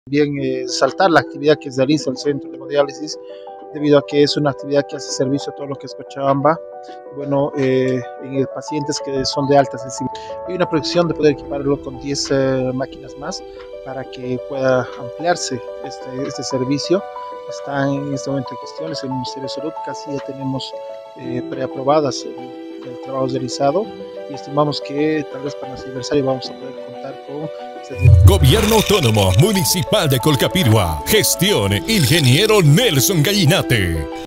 También saltar la actividad que realiza el centro de hemodiálisis, debido a que es una actividad que hace servicio a todo lo que es Cochabamba. Bueno, en pacientes que son de alta sensibilidad. Hay una proyección de poder equiparlo con 10 máquinas más para que pueda ampliarse este servicio. Está en este momento en gestiones el Ministerio de Salud, casi ya tenemos preaprobadas el trabajo realizado y estimamos que tal vez para nuestro aniversario vamos a poder contar con Gobierno Autónomo Municipal de Colcapirua. Gestión Ingeniero Nelson Gallinate.